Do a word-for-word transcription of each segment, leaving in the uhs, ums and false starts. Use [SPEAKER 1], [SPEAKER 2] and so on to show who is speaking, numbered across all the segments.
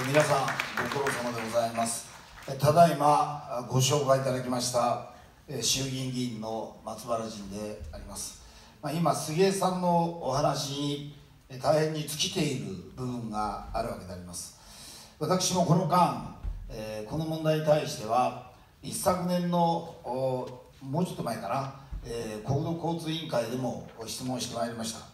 [SPEAKER 1] 皆さんご苦労様でございます。ただいまご紹介いただきました衆議院議員の松原仁であります。今杉江さんのお話に大変に尽きている部分があるわけであります。私もこの間この問題に対しては一昨年のもうちょっと前かな、国土交通委員会でも質問してまいりました。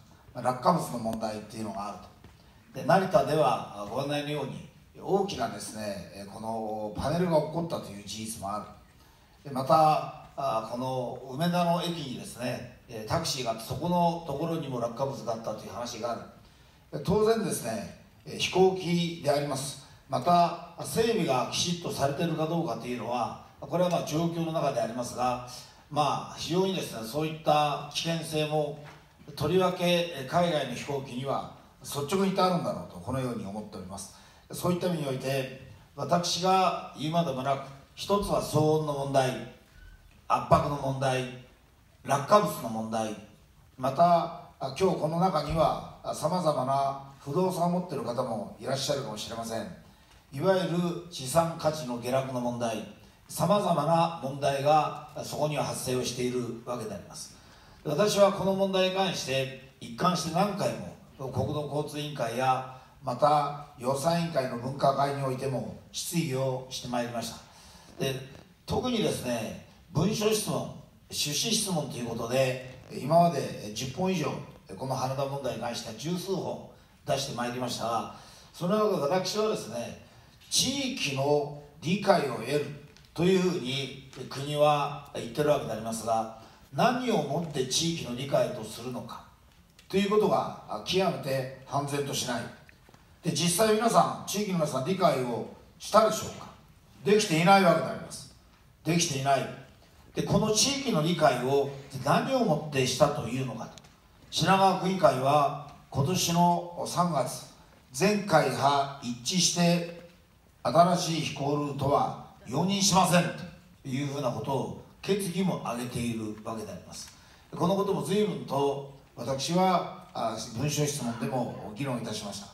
[SPEAKER 1] 落下物の問題っていうのがあると。で成田ではご案内のように大きなですねこのパネルが起こったという事実もある。でまたこの梅田の駅にですねタクシーがそこのところにも落下物があったという話がある。当然ですね飛行機であります。また整備がきちっとされているかどうかというのはこれはまあ状況の中でありますが、まあ非常にですねそういった危険性もとりわけ海外の飛行機には率直にあるんだろうとこのように思っております。そういった意味において私が言うまでもなく一つは騒音の問題、圧迫の問題、落下物の問題、また今日この中にはさまざまな不動産を持っている方もいらっしゃるかもしれません。いわゆる資産価値の下落の問題、さまざまな問題がそこには発生をしているわけであります。私はこの問題に関して一貫して何回も国土交通委員会やまた予算委員会の分科会においても質疑をしてまいりました。で特にですね文書質問、趣旨質問ということで今までじゅっぽん以上この羽田問題に関しては十数本出してまいりましたが、その中で私はですね地域の理解を得るというふうに国は言ってるわけでありますが、何をもって地域の理解とするのかということが極めて判然としない。で実際皆さん地域の皆さん理解をしたでしょうか。できていないわけであります。できていない。でこの地域の理解を何をもってしたというのかと。品川区議会は今年のさんがつ全会派一致して新しい飛行ルートは容認しませんというふうなことを決議も挙げているわけであります。このことも随分と私は文書質問でも議論いたしました。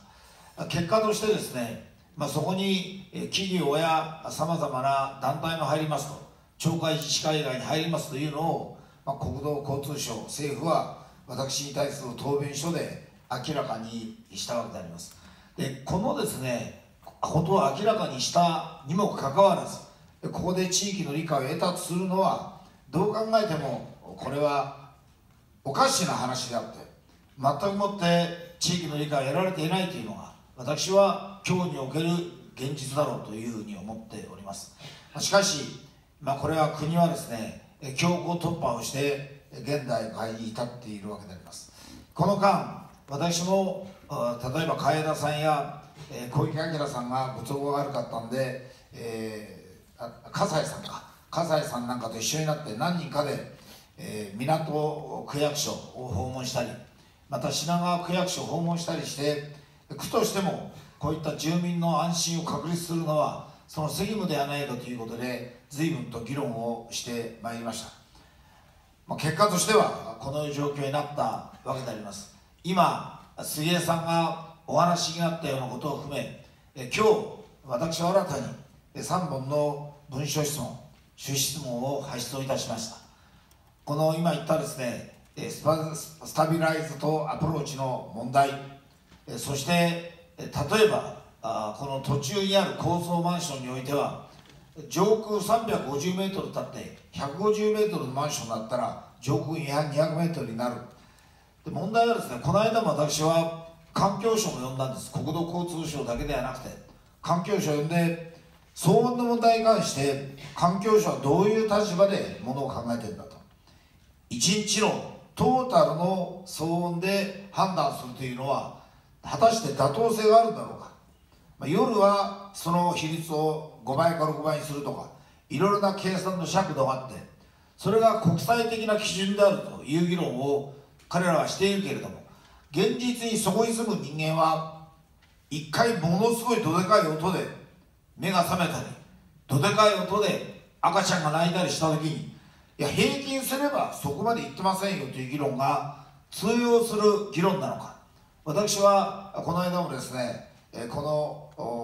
[SPEAKER 1] 結果としてですね、まあ、そこに企業やさまざまな団体も入りますと、町会自治会以外に入りますというのを、まあ、国土交通省、政府は私に対する答弁書で明らかにしたわけであります。でこのですねことを明らかにしたにもかかわらず、ここで地域の理解を得たとするのはどう考えてもこれはおかしな話であって、全くもって地域の理解を得られていないというのが私は今日における現実だろうというふうに思っております。しかし、まあ、これは国はですね強行突破をして現代会に至っているわけであります。この間私も例えば海江田さんや小池晃さんがご都合が悪かったんで、えー、葛西さんか葛西さんなんかと一緒になって何人かで、えー、港区役所を訪問したり、また品川区役所を訪問したりして、区としてもこういった住民の安心を確立するのはその責務ではないかということで随分と議論をしてまいりました。まあ、結果としてはこのような状況になったわけであります。今杉江さんがお話になったようなことを含め、え今日私は新たにさんぼんの文書質問、趣旨質問を発出いたしました。この今言ったですねスパスタビライズとアプローチの問題、そして例えばあこの途中にある高層マンションにおいては上空さんびゃくごじゅうメートル立ってひゃくごじゅうメートルのマンションだったら上空にひゃくメートルになる。で問題はですね、この間も私は環境省も呼んだんです。国土交通省だけではなくて環境省を呼んで騒音の問題に関して環境省はどういう立場でものを考えているんだと。一日のトータルの騒音で判断するというのは果たして妥当性があるんだろうか。まあ、夜はその比率をごばいかろくばいにするとかいろいろな計算の尺度があって、それが国際的な基準であるという議論を彼らはしているけれども、現実にそこに住む人間は一回ものすごいどでかい音で目が覚めたり、どでかい音で赤ちゃんが泣いたりした時に、いや平均すればそこまでいってませんよという議論が通用する議論なのか。私はこの間もですねこの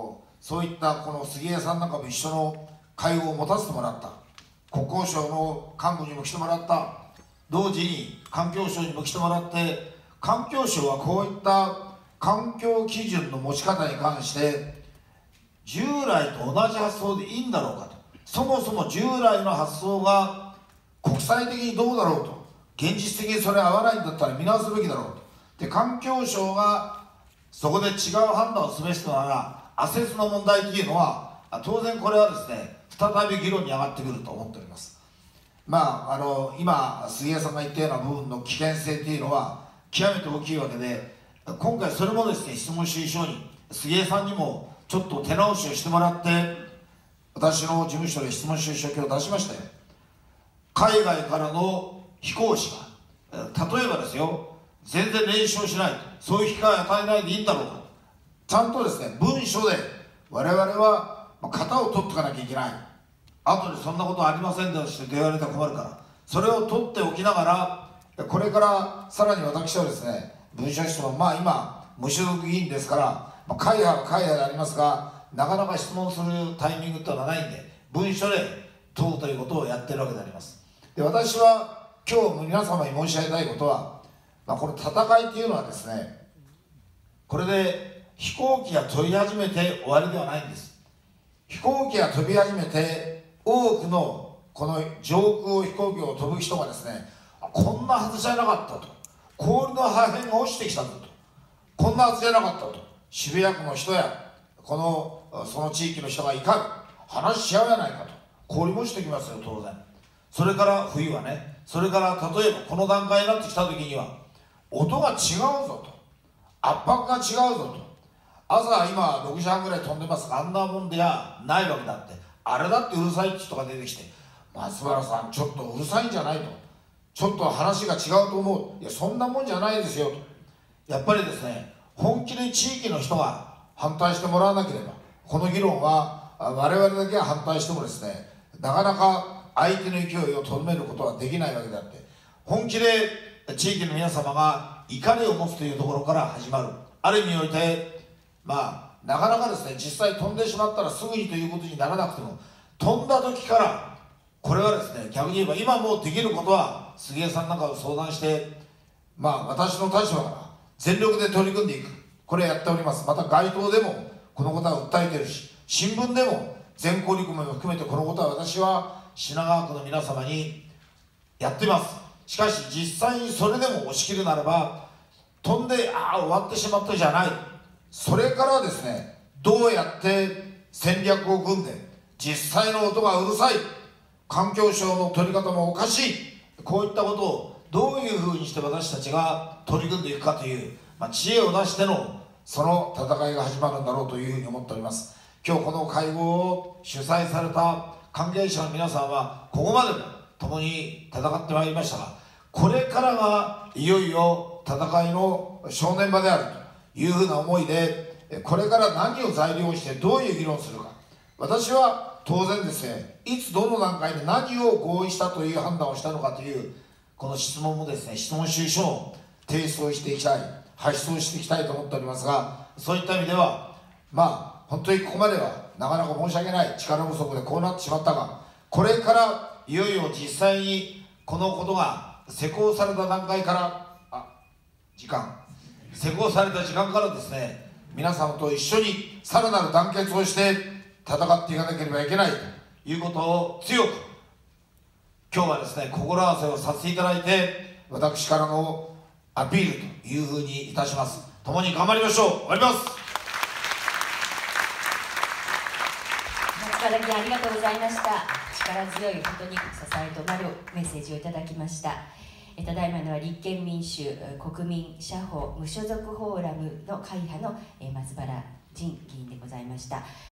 [SPEAKER 1] そういったこの杉江さんなんかも一緒の会合を持たせてもらった、国交省の幹部にも来てもらった、同時に環境省にも来てもらって、環境省はこういった環境基準の持ち方に関して従来と同じ発想でいいんだろうかと、そもそも従来の発想が国際的にどうだろうと、現実的にそれ合わないんだったら見直すべきだろうと。で、環境省がそこで違う判断を示したなら、アセスの問題というのは当然これはですね、再び議論に上がってくると思っております。まあ、あの今杉江さんが言ったような部分の危険性というのは極めて大きいわけで、今回それもですね、質問主意書に杉江さんにもちょっと手直しをしてもらって、私の事務所で質問主意書を今日出しましたよ。海外からの飛行士が例えばですよ、全然練習をしない、そういう機会を与えないでいいんだろうか、ちゃんとですね、文書で我々は型を取っておかなきゃいけない、後でそんなことありませんでして言われたら困るから、それを取っておきながら、これからさらに私はですね、文書質問、まあ今無所属議員ですから、まあ、会派は会派でありますが、なかなか質問するタイミングってのはないんで、文書で問うということをやってるわけであります。で、私は今日皆様に申し上げたいことは、まあ、この戦いというのはですね、これで飛行機が飛び始めて終わりではないんです。飛行機が飛び始めて、多くのこの上空を飛行機を飛ぶ人がですね、こんなはずじゃなかったと、氷の破片が落ちてきたぞと、こんなはずじゃなかったと、渋谷区の人やこのその地域の人が怒る、話し合うやないかと、氷も落ちてきますよ当然。それから冬はね、それから例えばこの段階になってきた時には音が違うぞと、圧迫が違うぞと、朝今ろくじはんぐらい飛んでますが、あんなもんではないわけだって、あれだってうるさいって人が出てきて、松原さんちょっとうるさいんじゃないと、ちょっと話が違うと思う、いやそんなもんじゃないですよと。やっぱりですね、本気で地域の人が反対してもらわなければ、この議論は我々だけが反対してもですね、なかなか相手の勢いをとどめることはできないわけであって、本気で地域の皆様が怒りを持つというところから始まる。ある意味において、まあなかなかですね、実際飛んでしまったらすぐにということにならなくても、飛んだ時からこれはですね、逆に言えば今もうできることは杉江さんなんかを相談して、まあ私の立場から全力で取り組んでいく、これやっております。また街頭でもこのことは訴えているし、新聞でも全校立組も含めてこのことは私は品川区の皆様にやっています。しかし実際にそれでも押し切るならば、飛んでああ終わってしまったじゃない、それからですね、どうやって戦略を組んで、実際の音がうるさい、環境省の取り方もおかしい、こういったことをどういうふうにして私たちが取り組んでいくかという、まあ、知恵を出してのその戦いが始まるんだろうというふうに思っております。今日この会合を主催された関係者の皆さんはここまでも共に戦ってまいりましたが、これからがいよいよ戦いの正念場であるというふうな思いで、これから何を材料にしてどういう議論をするか、私は当然ですね、いつどの段階で何を合意したという判断をしたのかというこの質問もですね、質問主意書を提出をしていきたい、発出をしていきたいと思っておりますが、そういった意味ではまあ本当にここまではなかなか申し訳ない力不足でこうなってしまったが、これからいよいよ実際にこのことが施行された段階から、あ時間施行された時間からですね、皆様と一緒にさらなる団結をして戦っていかなければいけないということを強く今日はですね、心合わせをさせていただいて、私からのアピールというふうにいたします。共に頑張りましょう。終わります。
[SPEAKER 2] 松原議員、ありがとうございました。力強い本当に支えとなるメッセージをいただきました。ただいまのは立憲民主国民社保無所属フォーラムの会派の松原仁議員でございました。